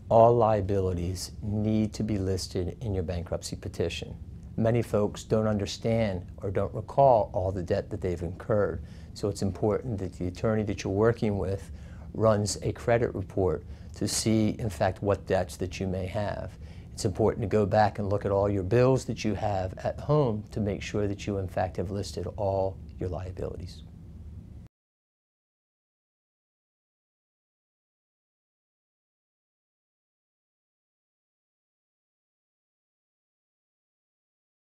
All liabilities need to be listed in your bankruptcy petition. Many folks don't understand or don't recall all the debt that they've incurred, so it's important that the attorney that you're working with runs a credit report to see, in fact, what debts that you may have. It's important to go back and look at all your bills that you have at home to make sure that you, in fact, have listed all your liabilities.